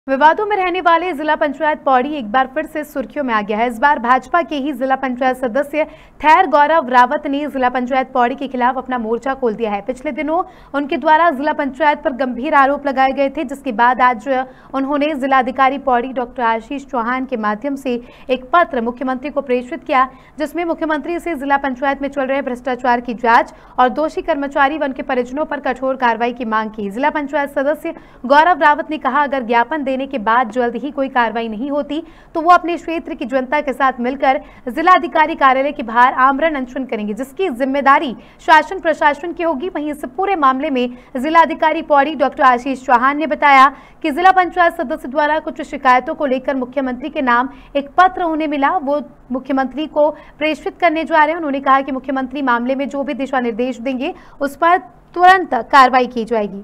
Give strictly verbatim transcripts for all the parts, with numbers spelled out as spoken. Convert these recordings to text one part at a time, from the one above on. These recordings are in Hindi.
विवादों में रहने वाले जिला पंचायत पौड़ी एक बार फिर से सुर्खियों में आ गया है। इस बार भाजपा के ही जिला पंचायत सदस्य थैर गौरव रावत ने जिला पंचायत पौड़ी के खिलाफ अपना मोर्चा खोल दिया है। पिछले दिनों उनके द्वारा जिला पंचायत पर गंभीर आरोप लगाए गए थे, जिसके बाद आज उन्होंने जिलाधिकारी पौड़ी डॉक्टर आशीष चौहान के माध्यम से एक पत्र मुख्यमंत्री को प्रेषित किया, जिसमें मुख्यमंत्री से जिला पंचायत में चल रहे भ्रष्टाचार की जांच और दोषी कर्मचारी व उनके परिजनों पर कठोर कार्रवाई की मांग की। जिला पंचायत सदस्य गौरव रावत ने कहा, अगर ज्ञापन देने के बाद जल्द ही कोई कार्रवाई नहीं होती तो वो अपने क्षेत्र की जनता के साथ मिलकर जिलाधिकारी कार्यालय के बाहर आमरण अनशन करेंगे, जिसकी जिम्मेदारी शासन प्रशासन की होगी। वहीं इस पूरे मामले में जिलाधिकारी पौड़ी डॉक्टर आशीष चौहान ने बताया कि जिला पंचायत सदस्य द्वारा कुछ शिकायतों को लेकर मुख्यमंत्री के नाम एक पत्र उन्हें मिला, वो मुख्यमंत्री को प्रेषित करने जा रहे हैं। उन्होंने कहा कि मुख्यमंत्री मामले में जो भी दिशा निर्देश देंगे उस पर तुरंत कार्रवाई की जाएगी।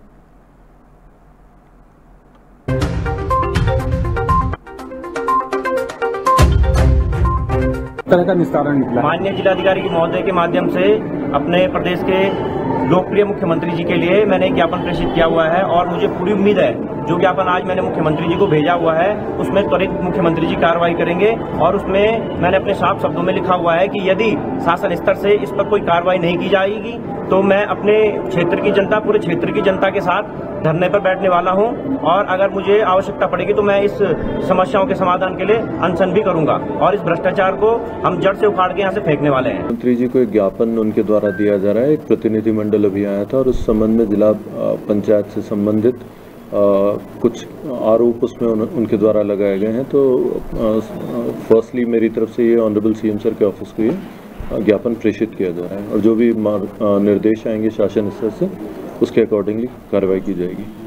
तरह का निस्तारण निकला। माननीय जिलाधिकारी की महोदय के माध्यम से अपने प्रदेश के लोकप्रिय मुख्यमंत्री जी के लिए मैंने ज्ञापन प्रेषित किया हुआ है और मुझे पूरी उम्मीद है जो ज्ञापन आज मैंने मुख्यमंत्री जी को भेजा हुआ है उसमें त्वरित मुख्यमंत्री जी कार्रवाई करेंगे। और उसमें मैंने अपने साफ शब्दों में लिखा हुआ है कि यदि शासन स्तर से इस पर कोई कार्रवाई नहीं की जाएगी तो मैं अपने क्षेत्र की जनता पूरे क्षेत्र की जनता के साथ धरने पर बैठने वाला हूं और अगर मुझे आवश्यकता पड़ेगी तो मैं इस समस्याओं के समाधान के लिए अनशन भी करूंगा और इस भ्रष्टाचार को हम जड़ से उखाड़ के यहाँ से फेंकने वाले हैं। मंत्री जी को एक ज्ञापन उनके द्वारा दिया जा रहा है। एक प्रतिनिधिमंडल अभी आया था और उस संबंध में जिला पंचायत से संबंधित आ, कुछ आरोप उसमें उन, उनके द्वारा लगाए गए हैं। तो फर्स्टली मेरी तरफ से ये ऑनरेबल सीएम सर के ऑफिस को ये ज्ञापन प्रेषित किया जा रहा है और जो भी निर्देश आएंगे शासन स्तर से उसके अकॉर्डिंगली कार्रवाई की जाएगी।